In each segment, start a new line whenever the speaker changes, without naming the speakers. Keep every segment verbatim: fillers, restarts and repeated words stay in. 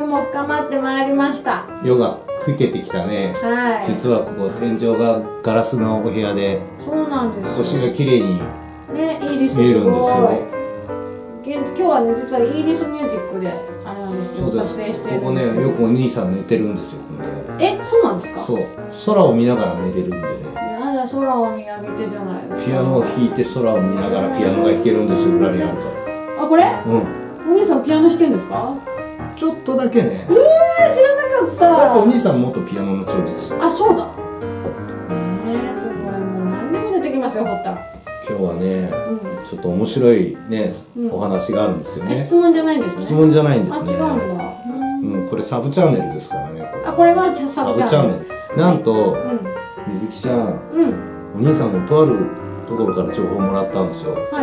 も深まってまいりました。
夜が更けてきたね。
はい。
実はここ天井がガラスのお部屋で、
そうなんですよ。
星が綺麗に
ね、イーリス
見えるんですよ。
げ今日はね、実はイーリスミュージックであれなんですけど、撮影してるんですけど。
ここね、よくお兄さん寝てるんですよ、この部屋。
え、そうなんですか？
そう、空を見ながら寝れるんでね。
やだ、空を見上げてじゃないですか。
ピアノを弾いて空を見ながらピアノが弾けるんですよ、裏にあるから。
あ、これ？
うん。
お兄さんピアノ弾けるんですか？
ちょっとだけね。
えー、知らなかった。
だってお兄さん元ピアノの超実。
あ、そうだ。えー、すごい、もう何でも出てきますよ、ほったら。
今日はね、
うん、
ちょっと面白いね、
うん、
お話があるんですよね。
質問じゃないんですね。
質問じゃないんですね。
あ、違うんだ。
うん、これサブチャンネルですからね。これ
あ、これはサブチャンネル。
なんと、
うん、
水木ちゃん、
うん、
お兄さんのとあるところから情報をもらったんですよ。
はい。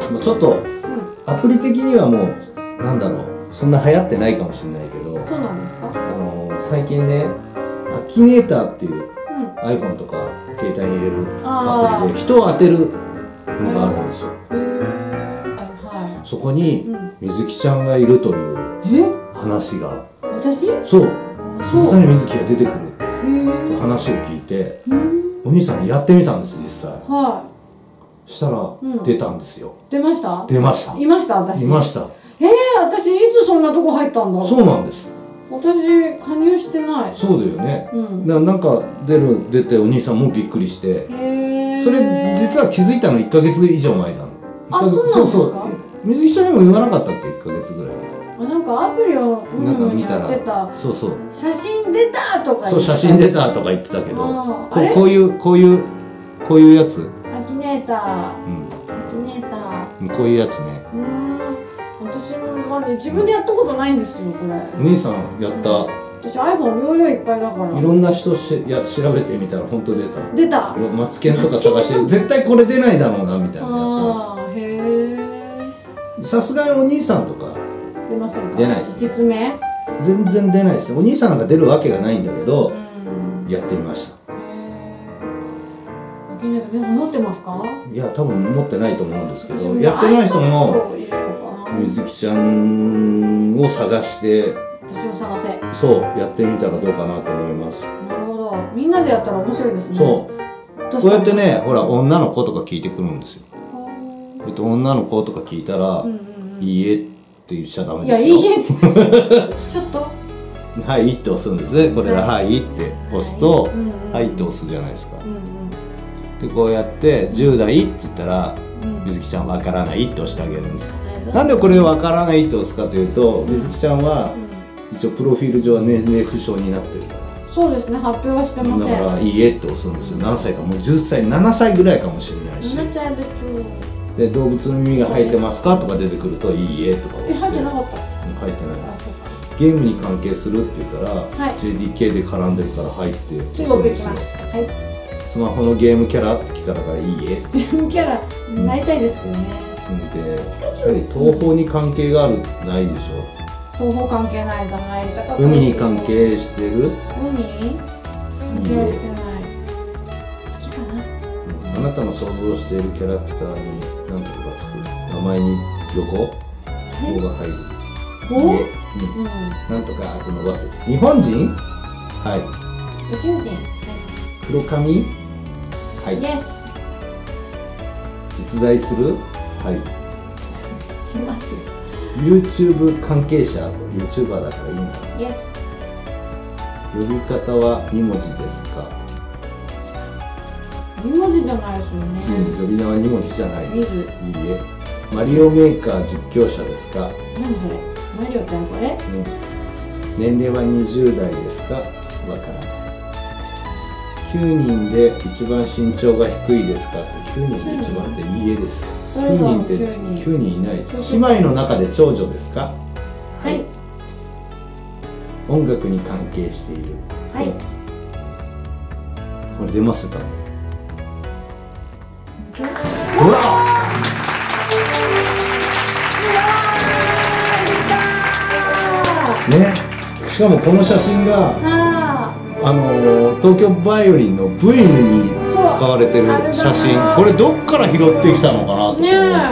もうちょっと、うん、アプリ的にはもう、なんだろう、そんな流行ってないかもしれないけど、
そうなんですか？
あのー、最近ね、アキネーターっていう、うん、iPhone とか携帯に入れるアプリで人を当てるのがあるんですよ。へー、はい。そこに水木ちゃんがいるという話が、
私？
そう、実際に水木が出てくるって話を聞いて、お兄さんやってみたんです、実際。はい。したら出たんですよ。
出ました？
出ました。
いました、私。
いました。
ええ、私いつそんなとこ入ったんだろう。
そうなんです。
私加入してない。そう
だよね。うん。ななんか出る出てお兄さんもびっくりして。へえ。それ実は気づいたのいっかげつ以上前なの。
あ、そうなんですか。そうそう。
水木ちゃんにも言わなかったっけ、いっかげつぐらい。
あ、なんかアプリをなんか見たら。
そうそう。
写真出たとか。
そう、写真出たとか言ってたけど。こうこういうこういうこういうやつ。
アキネーター。うん。アキネーター。
こういうやつね。
うん。私もまだ自分でやったことないんですよ、これ。
お兄さんやった。
私 aイフォン 容量いっぱいだから。
いろんな人しや調べてみたら本当出た。
出た。
マツケンとか探して絶対これ出ないだろうなみたいなや
ああ、へ
え。さすがにお兄さんとか
出ませんか？
出ないです。
実名？
全然出ないです。お兄さんなんか出るわけがないんだけど、やってみました。
皆さん持ってますか？
いや、多分持ってないと思うんですけど、やってない人も水木ちゃんを探して
私を探せ。
そうやってみたらどうかなと思います。
なるほど。みんなでやったら面白いですね。
そう。こうやってね、ほら女の子とか聞いてくるんですよ。えっと女の子とか聞いたら「いいえ」って言っちゃダメですよ。
いや、いいえってちょっと
「はい」って押すんですね。これで「はい」って押すと「はい」って押すじゃないですか。でこうやって「じゅう代」って言ったら水木ちゃん「わからない」って押してあげるんですよ。なんでこれ「わからない」って押すかというと、水木ちゃんは一応プロフィール上は年齢不詳になってるから。
そうですね、発表はしてません。
だから「いいえ」って押すんですよ。何歳か、もうじゅっさいななさいぐらいかもしれないし。で動物の耳が生えてますかとか出てくると「いいえ」とか押して。
え、生えてなかった？
生えてないです。ゲームに関係するっていうから ジェーディーケー で絡んでるから入って
中国行きます。はい。
スマホのゲームキャラって聞かれたから「いいえ」
ゲームキャラなりたいですけどね。
でやはり東宝に関係があるないでしょ。
東宝関係ないじゃない。
海に関係してる？
海？関係してない。好きかな？
あなたの想像しているキャラクターに何とかつく。名前に横？「お」が入る。
お？うん。
なんとかって伸ばす。日本人？はい。
宇宙人？
黒髪？はい。
イエス。
実在する？はい。
します。
YouTube 関係者、YouTuber だからいいな。
イエス。
呼び方はに文字ですか？
に文字じゃないですよね。
うん、呼び名はに文字じゃないです。いいえ。マリオメーカー実況者ですか？
何それ？マリオってこれ？うん。
年齢はにじゅう代ですか？わからない。きゅうにんで一番身長が低いですか？きゅうにんで一番っていいえです。きゅうにんってきゅうにんいないです。姉妹の中で長女ですか？
はい。
音楽に関係している。
はい。
これ出ますか？ほら。ね、しかもこの写真があの東京バイオリンの ブイエム に使われてる写真、これどっから拾ってきたのかなと。
ねえ、本当で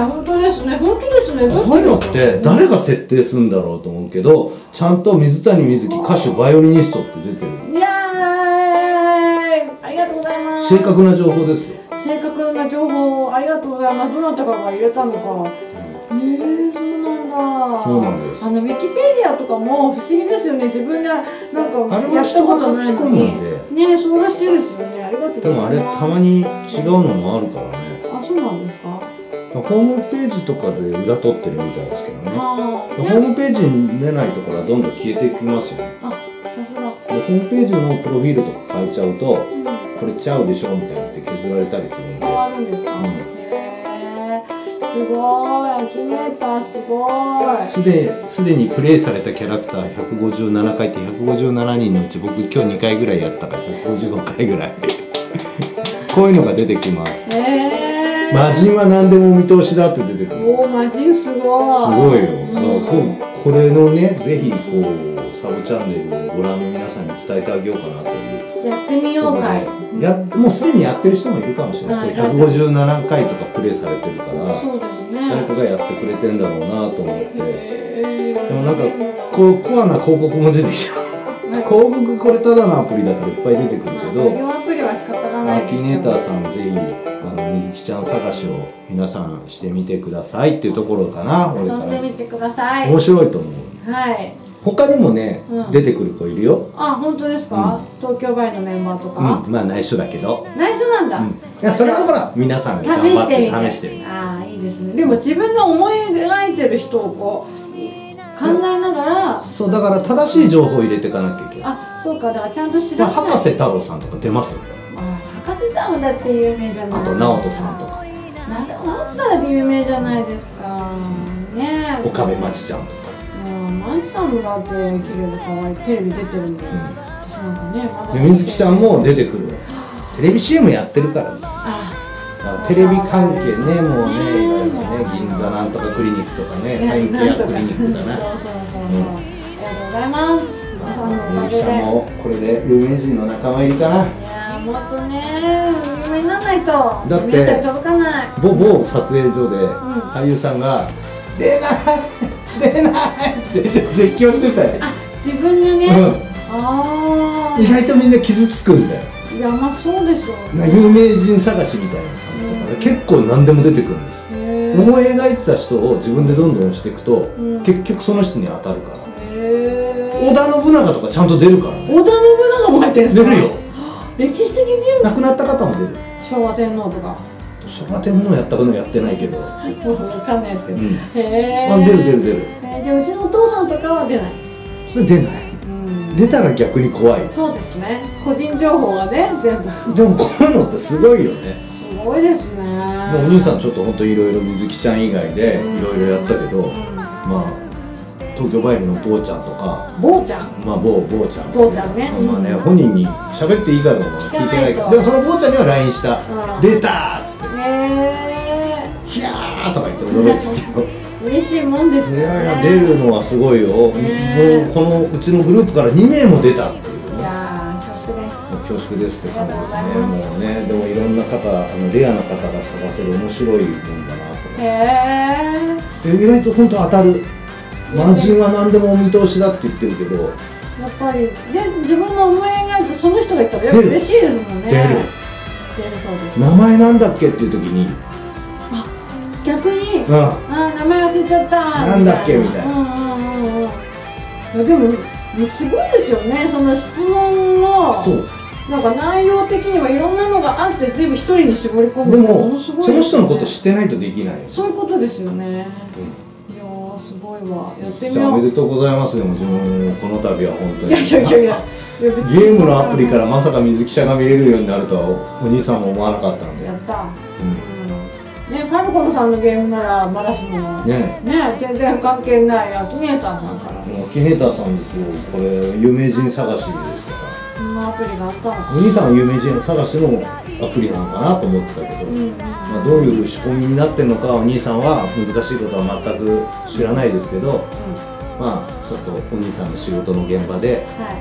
ですね、本当ですね。
こういうのって誰が設定するんだろうと思うけど、ちゃんと水谷瑞希歌手バイオリニストって出てる。
いやー、ありがとうございます。
正確な情報ですよ。
正確な情報ありがとうございます。どなたかが入れたのか。えー、そうなんだ。
そうなんです。
あのウィキペディアとかも不思議ですよね。自分でなんかやったことないのに。ね、そうらしいですよね。ありがとうございます。
でもあれたまに違うのもあるからね。
あ、そうなんですか。
ホームページとかで裏取ってるみたいですけどね。
あ
ホームページに出ないところはどんどん消えていきますよね。
あ、さすが。
ホームページのプロフィールとか変えちゃうと、うん、これちゃうでしょみたいにって削られたりするんで。
変わるんですか。うん、へえ、すごい。アキネーターすごい。
すですでにプレイされたキャラクターひゃくごじゅうななかいってひゃくごじゅうななにんのうち僕今日にかいぐらいやったからひゃくごじゅうごかいぐらいこういうのが出てきます。
へえ。
魔人は何でもお見通しだって出てくる。
おお、魔人すごい。す
ごいよ。うん、こ, これのね、ぜひこうサブチャンネルをご覧の皆さんに伝えてあげようかなという。
やってみようかい。
やもうすでにやってる人もいるかもしれない。ひゃくごじゅうななかいとかプレイされてるから、
そうですね。
誰かがやってくれてんだろうなと思って。でもなんかこうコアな広告も出てきちゃう。広告これただのアプリだからいっぱい出てくるけど、
無料アプリは仕方がないですよ。
アキネーターさんぜひあの水木ちゃん探しを皆さんしてみてくださいっていうところかな。
遊んでみてください。
面白いと思う。
はい。
他にもね、うん、出てくる子いるよ。
あ、本当ですか。うん、東京バイのメンバーとか。
うん、まあ内緒だけど。
内緒なんだ。うん、い
やそれはほら皆さんが頑張って試してる。
ああ、いいですね。でも自分が思い描いてる人をこう考えながら。
そうだから正しい情報を入れていかなきゃいけない。
あ、そうか、だからちゃんと調べない。
博士太郎さんとか出ますよ。
あ、博士さんはだって有名じゃない。
あと直人さんとか。
なんか直人さんだって有名じゃないですか。ねえ。
岡部真知ちゃんとか。
マンチさんもだって綺麗で可愛い、テレビ出てるんで、うん、私なんかねまだ
水木ちゃんも出てくる。テレビ シーエム やってるから、ね、ああテレビ関係ね、もうね、いろいろね、銀座なんとかクリニックとかね、ハイケアクリニックだな。
そうそうそうそう、うん、ありがとうございます。皆さんのおかげで
水木ちゃんもこれで有名人の仲間入りかな。
いやー、もっとね有名にならないと
だって
皆さん届かない。
某某撮影所で俳優さんが「出ない出ない!」って絶叫してたよ。
あ、自分がね、うん、ああ
意外とみんな傷つくんだよ。
いや、まあそうでしょうね。
有名人探しみたいな感じだから結構何でも出てくるんです。思い描いてた人を自分でどんどんしていくと、うん、結局その人に当たるから。織田信長とかちゃんと出るからね。
織田信長も入ってるんですか。出るよ。歴史的人物。
亡くなった方も出る。
昭和天皇とか。
昭和天皇やったかのやってないけど。
分かんないですけど。うん、へ
え。あ、出る出る出る。
えー、じゃあうちのお父さんとかは出ない。
それ出ない。出たら逆に怖い。
そうですね。個人情報がね、全部。
でもこういうのってすごいよね。
すごいですね。
お兄さんちょっと本当いろいろ水木ちゃん以外でいろいろやったけど、まあ東京バイルの坊ちゃんとか。
坊ちゃん。
まあ坊坊ちゃん。
坊ちゃんね。
まあね、本人に喋っていいかどうか聞いてないけど、でもその坊ちゃんには ライン した。出たーっつって。へー。ひゃーとか言って驚いてたけど。
嬉しいもんですね。
いやいや、出るのはすごいよ。もうこのうちのグループからにめいも出たっていう。
いやー、恐縮です。
恐縮ですって感じですね。もうね、でもいろんな方、あのレアな方が探せる面白いもんだなと。
へ
え。意外と本当当たる。魔人は何でもお見通しだって言ってるけど。
やっぱりで自分の思い描いてその人が言ったらやっぱ嬉しいですもんね。
出る。
出るそうです。
名前なんだっけっていう時に。
あ、逆に。
うん。
あ、名前忘れちゃった。
なんだっけみたいな。
うんうんうんうん。いやでもすごいですよね。その質問の。そう。なんか内容的にはいろんなのがあって全部一人に絞り込むのものすごい。
その人のこと知ってないとできない。
そういうことですよね。うん、いやーすごいわ。やってみよう。
おめでとうございます。でもこの度は本当に。
いやいやいやいや。
ゲームのアプリからまさか水木ちゃんが見れるようになるとはお兄さんも思わなかったんで。
やった。うん。ね、ファルコムさんのゲームならまだしもねね全然関係ないアキネーターさんから。
アキネーターさんですよ。これ有名人探しですから。
そんなアプリがあったのか。
お兄さんは有名人探しのアプリなのかなと思ってたけど、まあどういう仕組みになってるのかお兄さんは難しいことは全く知らないですけど、うん、まあちょっとお兄さんの仕事の現場で、はい、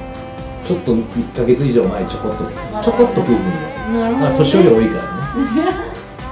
ちょっといっかげつ以上前ちょこっとちょこっとブームになる。なるほどね。まあ年寄り多いからね。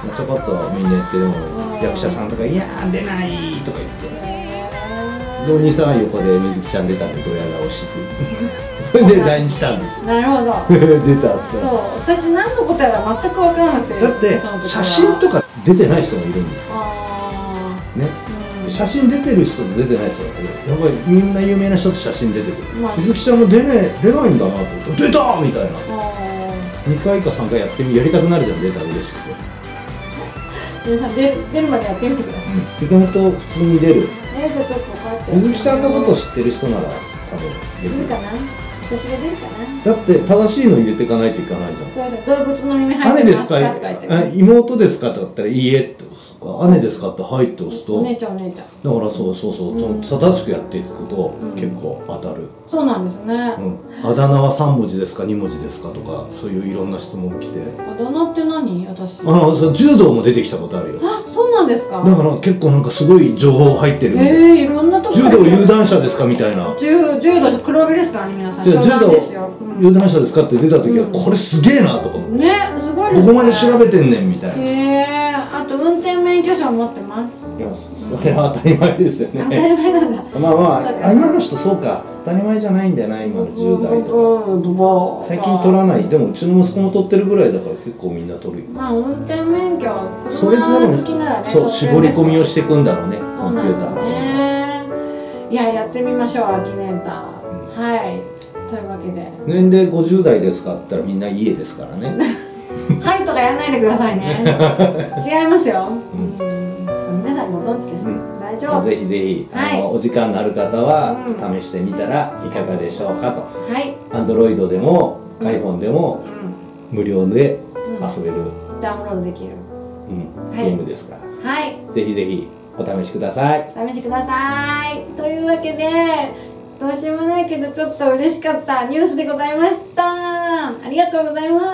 ちょこっとみんなやってでも役者さんとか「いやー出ない」とか言ってでお兄さんは横で水木ちゃん出たんでドヤ顔してそれで ライン したんですよ。
なるほど
出たっつったら、
そう私何の答えは全く分からなくて、
だって写真とか出てない人もいるんですよね。写真出てる人と出てない人がいる。やっぱりみんな有名な人と写真出てくる。水木ちゃんも出ね出ないんだなと思って、出たみたいな。にかいかさんかいやってみやりたくなるじゃん、出たら嬉しくて。
皆さん出る出るまでやってみてください。
意外と普通に出る。
えー、じゃあちょっとこうやって
水木ちゃんのこと知ってる人なら多分
出るかな。私が出るかな。
だって正しいの入れていかないといかないじゃん。
そうそう、動物の耳入ってますかって書いてる。
妹ですかって言ったらいいえって押すか、姉ですかってはいって押すと、
お姉ちゃんお姉ちゃん
だからそうそうそう、うん、その正しくやっていくと結構当たる、うん、
そうなんですね、
うん、あだ名はさんもじですかにもじですかとか、そういういろんな質問来て。
あだ名って何？私
あのそう柔道も出てきたことあるよ。
あ、そうなんですか。
だから結構なんかすごい情報入ってるんで、
えー、いろんなとこ
柔道有段者ですかみたいな。
柔柔道黒帯ですからね皆さん。
柔道
ですよ、うん、
有段者ですかって出た時は、うん、これすげえなとか思って、
ね、すごいですね。
ここまで調べてんねんみたいな。
へえー、あと運転免許証持ってます。
それは当たり前ですよね。
当たり前なんだ。
まあまあ今の人そうか、当たり前じゃないんだよな、今のじゅう代とか最近取らない。でもうちの息子も取ってるぐらいだから結構みんな取るよ。
まあ運転免許
それでも
好きならね、
そう絞り込みをしていくんだろうね、
コンピューターね。いや、やってみましょう、アキネーター、うん、はい。というわけで
年齢ごじゅう代ですかって言ったらみんな家ですからね
はいとかやらないでくださいね違いますよ、うん、皆さんご存知ですか、うん、大丈夫。
ぜひぜひ、はい、あのお時間のある方は試してみたらいかがでしょうかと。はい、Android でも iPhone でも無料で遊べる、
うん、ダウンロードできる、
うん、ゲームですから、
はい、
ぜひぜひお試しください。
お試しください。というわけでどうしようもないけどちょっと嬉しかったニュースでございました。ありがとうございます。